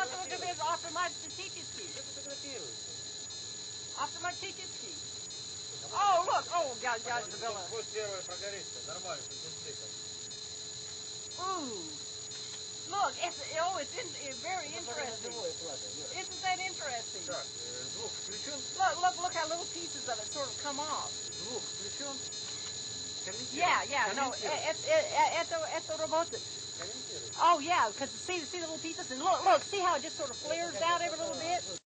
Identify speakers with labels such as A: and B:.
A: автоматический.
B: Где фотографируется?
A: Автоматический. Oh, look. Oh, дядя Белла.
B: Пусть первая прогорится. Нормально, быстрее.
A: Ooh. Look, it's very interesting. Isn't that interesting?
B: Так, звук включен?
A: Look how little pieces of it sort of come off.
B: Звук включен?
A: Yeah, no, это работает. Oh yeah, because see the little pieces, and look, see how it just sort of flares out every little bit?